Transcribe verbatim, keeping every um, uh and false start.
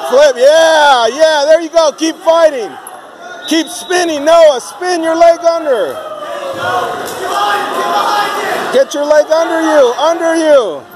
Flip, yeah, yeah, there you go. Keep fighting. Keep spinning, Noah. Spin your leg under. Get your leg under you, under you.